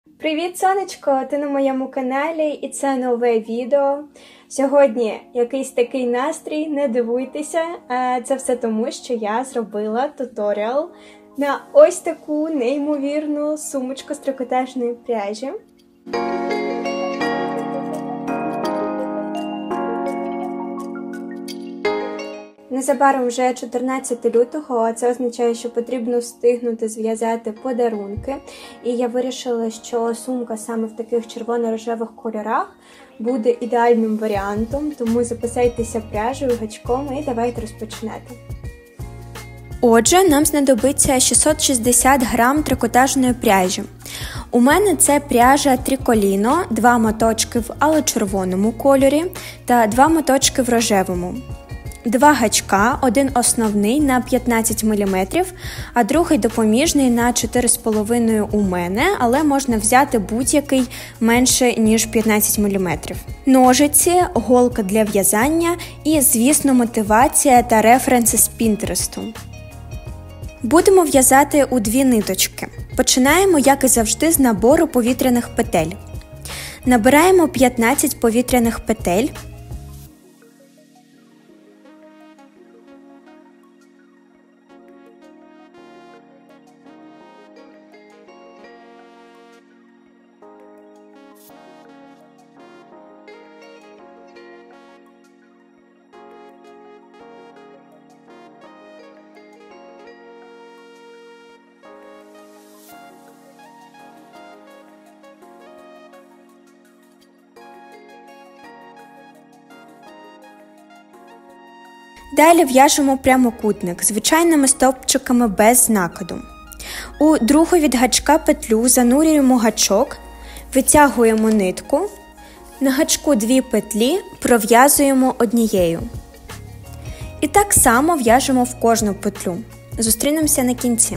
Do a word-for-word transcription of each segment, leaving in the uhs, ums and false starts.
Привіт, сонечко! Ти на моєму каналі і це нове відео. Сьогодні якийсь такий настрій, не дивуйтеся. Це все тому, що я зробила туторіал на ось таку неймовірну сумочку з трикотажної пряжі. Незабаром вже чотирнадцяте лютого, а це означає, що потрібно встигнути зв'язати подарунки. І я вирішила, що сумка саме в таких червоно-рожевих кольорах буде ідеальним варіантом, тому запасайтеся пряжею, гачком і давайте розпочинати. Отже, нам знадобиться шістсот шістдесят грам трикотажної пряжі. У мене це пряжа Тріколіно, два моточки в алло-червоному кольорі та два моточки в рожевому. Два гачка, один основний на п'ятнадцять міліметрів, а другий допоміжний на чотири з половиною у мене, але можна взяти будь-який менше, ніж п'ятнадцять міліметрів. Ножиці, голка для в'язання і, звісно, мотивація та референси з Пінтересту. Будемо в'язати у дві ниточки. Починаємо, як і завжди, з набору повітряних петель. Набираємо п'ятнадцять повітряних петель. Далі в'яжемо прямокутник звичайними стовпчиками без накиду. У другу від гачка петлю занурюємо гачок, витягуємо нитку, на гачку дві петлі пров'язуємо однією. І так само в'яжемо в кожну петлю. Зустрінемося на кінці.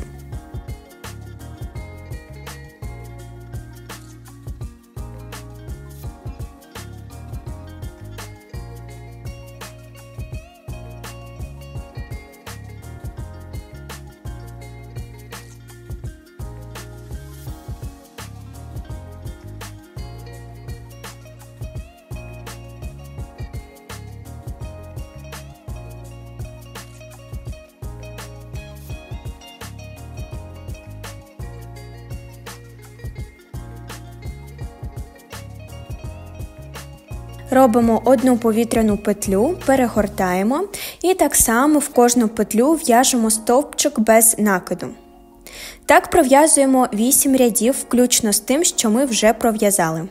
Робимо одну повітряну петлю, перегортаємо і так само в кожну петлю в'яжемо стовпчик без накиду. Так пров'язуємо вісім рядів, включно з тим, що ми вже пров'язали.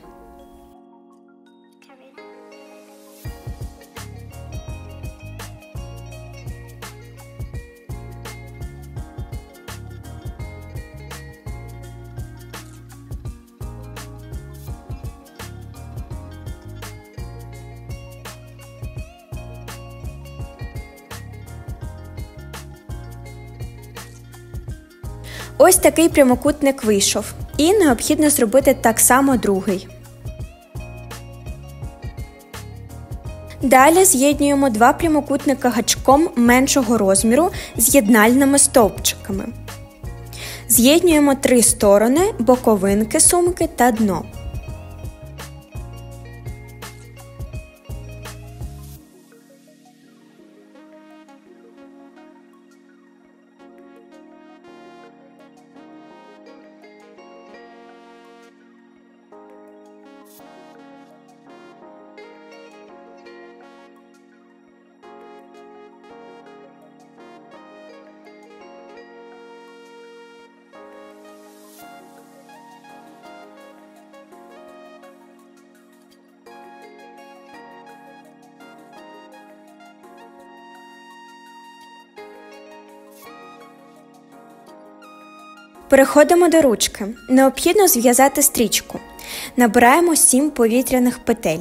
Ось такий прямокутник вийшов. І необхідно зробити так само другий. Далі з'єднуємо два прямокутника гачком меншого розміру з'єднальними стовпчиками. З'єднуємо три сторони, боковинки сумки та дно. Переходимо до ручки. Необхідно зв'язати стрічку. Набираємо сім повітряних петель.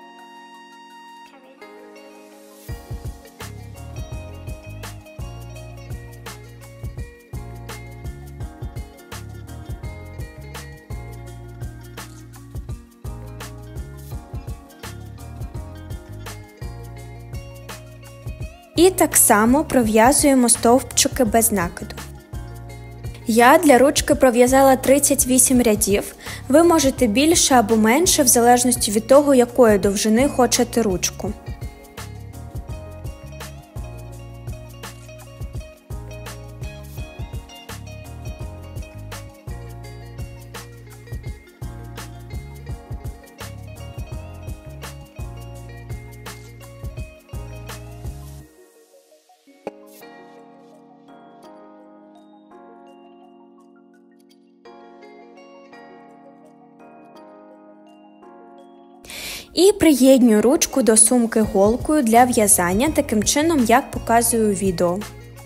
І так само пров'язуємо стовпчики без накиду. Я для ручки пров'язала тридцять вісім рядів, Ви можете більше або менше, в залежності від того, якої довжини хочете ручку. І приєднюю ручку до сумки голкою для в'язання, таким чином, як показую у відео.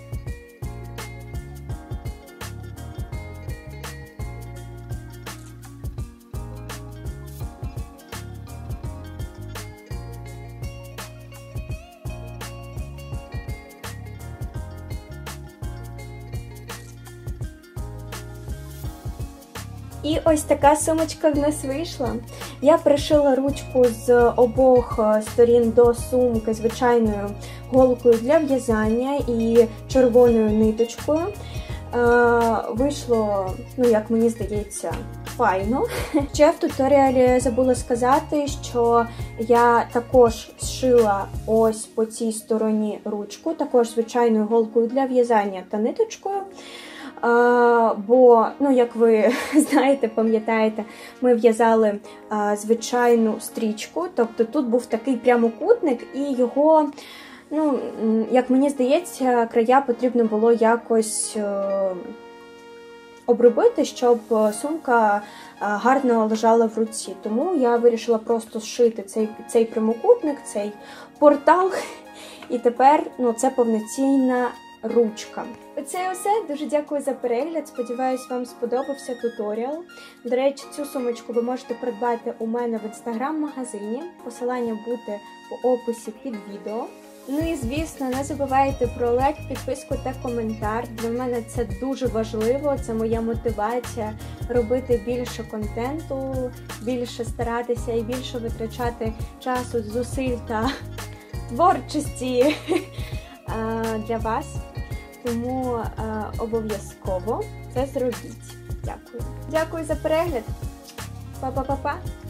І ось така сумочка в нас вийшла. Я пришила ручку з обох сторін до сумки звичайною голкою для в'язання і червоною ниточкою. Вийшло, ну як мені здається, файно. Ще в туторіалі забула сказати, що я також зшила ось по цій стороні ручку, також звичайною голкою для в'язання та ниточкою. А, бо, ну, як ви знаєте, пам'ятаєте, ми в'язали звичайну стрічку, тобто тут був такий прямокутник, і його, ну, як мені здається, края потрібно було якось е, обробити, щоб сумка гарно лежала в руці. Тому я вирішила просто зшити цей, цей прямокутник, цей портал, і тепер, ну, це повноцінна ручка. Оце і все. Дуже дякую за перегляд. Сподіваюсь, вам сподобався туторіал. До речі, цю сумочку ви можете придбати у мене в інстаграм-магазині. Посилання буде в описі під відео. Ну і, звісно, не забувайте про лайк, підписку та коментар. Для мене це дуже важливо, це моя мотивація робити більше контенту, більше старатися і більше витрачати часу, зусиль та творчості для вас. Тому е, обов'язково це зробіть. Дякую. Дякую за перегляд. Па-па-па-па.